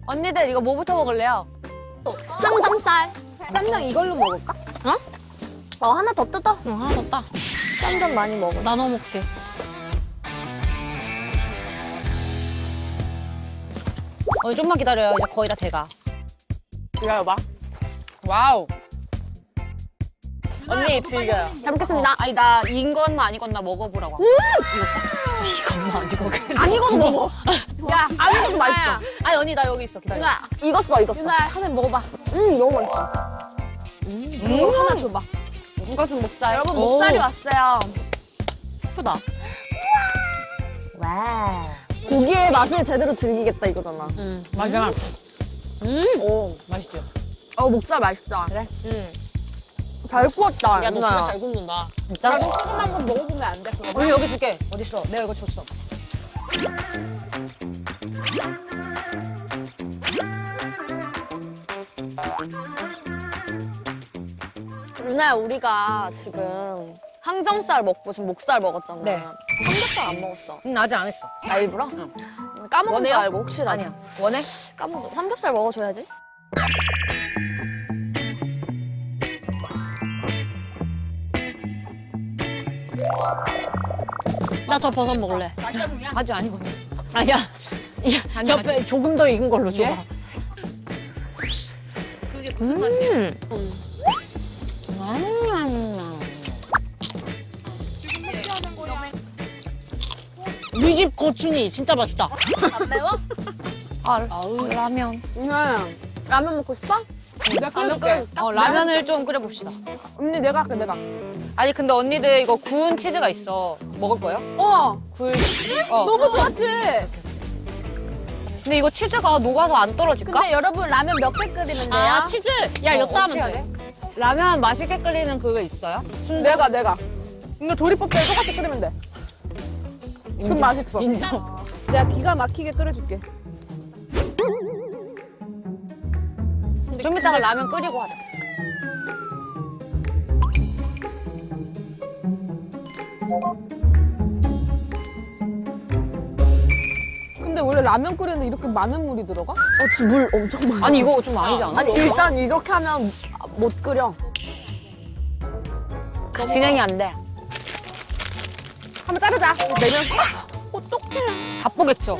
언니들 이거 뭐부터 먹을래요? 쌈장살. 쌈장 이걸로 먹을까? 하나 더 뜯어. 응, 하나 더 따. 쌈장 많이 먹어. 나눠 먹게. 좀만 기다려요. 이제 거의 다 돼가. 기다려봐. 와우. 언니 즐겨요. 잘 먹겠습니다. 아니 나 익었나 안 익었나 먹어보라고. 익었어? 익었나 안 익었나? 안 익어도 먹어. 야, 안 익어도 맛있어. 아니 언니 나 여기 있어. 기다려. 유나야, 익었어. 유나야, 하나 먹어봐. 너무 맛있다. 이거 하나 줘봐. 이것은 목살. 여러분, 목살이 왔어요. 예쁘다. 와. 고기의 맛을 제대로 즐기겠다 이거잖아. 응. 맞아. 오 맛있죠. 목살 맛있다. 그래? 응. 잘 구웠다. 야, 너 진짜 잘 굽는다. 진짜? 나도 조금만 건 먹어보면 안 돼? 그거 언니 여기 줄게. 어딨어? 내가 이거 줬어. 유나야, 우리가 지금 항정살 먹고 지금 목살 먹었잖아. 네. 삼겹살 안 먹었어. 아직 안 했어. 아, 일부러? 응. 까먹은 줄 원해요? 알고 혹시라도. 아니야. 원해? 까먹어. 삼겹살 먹어줘야지. 나 저 버섯 먹을래. 아직 아니거든. 아니야. 아니, 옆에 조금 더 익은 걸로 줘. 예? 그게 무슨 맛이야? 우리 집 고추니 진짜 맛있다. 안 매워? 라면. 유나야, 라면 먹고 싶어? 내가 끓여줄게. 라면을 좀 끓여봅시다. 언니, 내가 할게, 내가. 아니 근데 언니들 이거 구운 치즈가 있어. 먹을 거예요? 굴. 어. 너무 좋았지? 근데 이거 치즈가 녹아서 안 떨어질까? 근데 여러분, 라면 몇 개 끓이면 돼요? 아, 치즈! 야, 엿다 어떻게 하면 해야 돼. 라면 맛있게 끓이는 그거 있어요? 내가. 이거 조리법대로 똑같이 끓이면 돼. 그럼 맛있어. 인정. 내가 기가 막히게 끓여줄게. 좀 이따가 라면 끓이고 하자. 근데 원래 라면 끓이는데 이렇게 많은 물이 들어가? 지금 물 엄청 많아. 아니 이거 좀 아니지 않아? 아니, 일단 이렇게 하면 못 끓여. 진행이 안 돼. 한번 자르자. 내면 어떡해. 바쁘겠죠?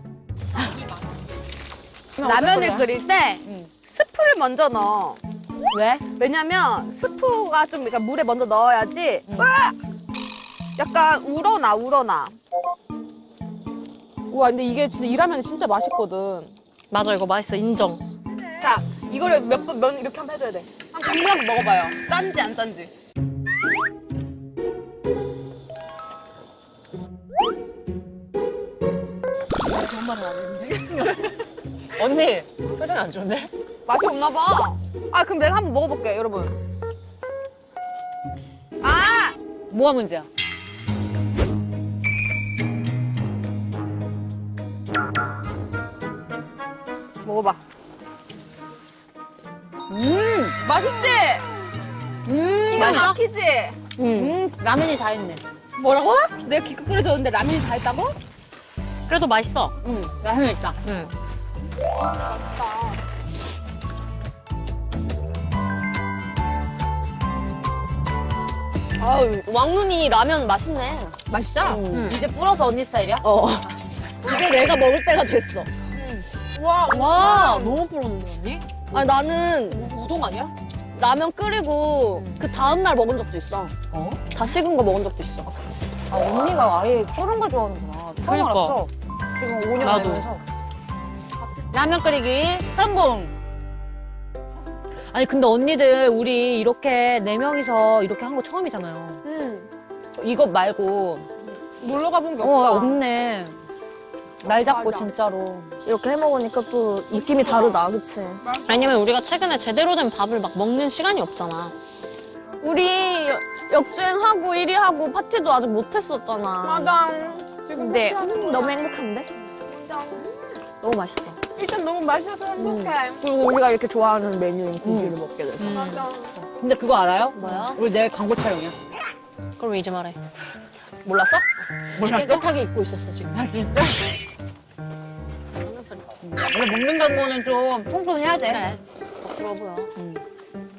라면을 끓일 때 스프를 먼저 넣어. 왜? 왜냐면 스프가 좀 그러니까 물에 먼저 넣어야지 으악! 약간 우러나. 우와, 근데 이게 진짜 이 라면이 진짜 맛있거든. 맞아, 이거 맛있어. 인정. 자, 이거를 몇 번 면 이렇게 한번 해줘야 돼. 한번 먹어봐요. 짠지 안 짠지. 언니 표정이 안 좋은데? 맛이 없나 봐. 아, 그럼 내가 한번 먹어볼게, 여러분. 아! 뭐가 문제야? 먹어봐. 맛있지? 기가 맛있어? 막히지? 라면이 다 했네. 뭐라고? 내가 기껏 끓여줬는데 라면이 다 했다고? 그래도 맛있어. 라면 있다. 아유, 왕눈이 라면 맛있네. 맛있죠? 이제 불어서 언니 스타일이야? 이제 내가 먹을 때가 됐어. 와, 너무 부러운데, 언니? 아니, 나는 우동 아니야? 라면 끓이고 그 다음날 먹은 적도 있어. 다 식은 거 먹은 적도 있어. 아 언니가 아예 끓은 걸 좋아하는구나. 처음 그러니까. 알았어. 지금 5년 나도. 살면서. 라면 끓이기 성공. 아니 근데 언니들 우리 이렇게 4명이서 이렇게 한 거 처음이잖아요. 이것 말고 놀러 가본 게 없다. 없네. 날 잡고 맞아. 진짜로. 이렇게 해 먹으니까 또 느낌이 다르다, 그치? 왜냐면 우리가 최근에 제대로 된 밥을 막 먹는 시간이 없잖아. 우리 역주행하고 1위 하고 파티도 아직 못 했었잖아. 맞아. 지금 근데 파티하는 너무 행복한데? 너무 맛있어. 일단 너무 맛있어서 행복해. 그리고 우리가 이렇게 좋아하는 메뉴인 고기를 먹게 돼서. 맞아. 근데 그거 알아요? 뭐야? 우리 내일 광고 촬영이야. 그걸 왜 이제 말해? 몰랐어? 몰랐어? 깨끗하게 입고 있었어, 지금. 아 진짜? 원래 먹는다는 거는 좀 통통해야 돼. 부러워요.